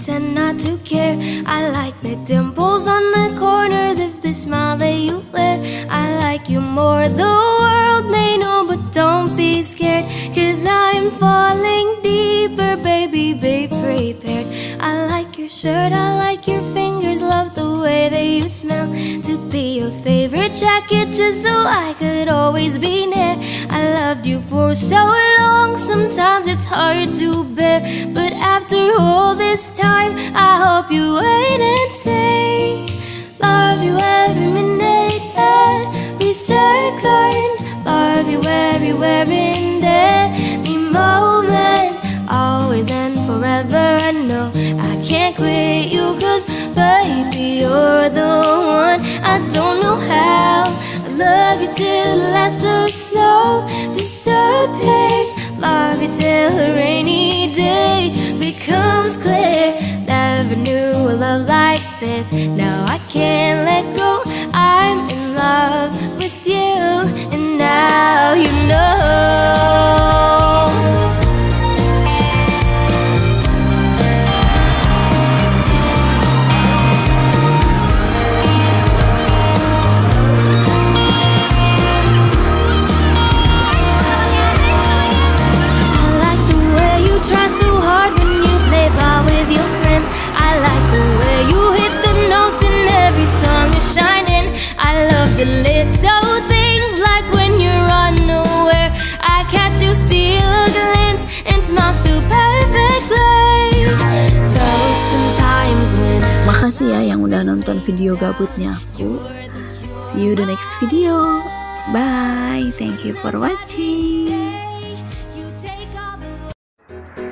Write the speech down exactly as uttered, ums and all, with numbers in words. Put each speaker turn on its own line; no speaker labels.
pretend not to care. I like the dimples on the corners of the smile that you wear. I like you more, the world may know, but don't be scared, 'cause I'm falling deeper, baby, be prepared. I like your shirt, I like your fingers, love the way that you smell. To be your favorite jacket just so I could always be near. I loved you for so long, sometimes it's hard to bear, but after all this time, I hope you wait and say, love you every minute, every second. Love you everywhere in any moment, always and forever. I know I can't quit you, 'cause baby, you're the one. I don't know how, I love you till the last of snow disappears. Love you till a rainy day becomes clear. Never knew a love like this, now I can't let go. I'm in love with you, and now you know. The little things, like when you're unaware, I catch you steal a glance and smile so perfectly. Though sometimes when
Makasih ya yang udah nonton video gabutnya aku. See you the next video. Bye. Thank you for watching.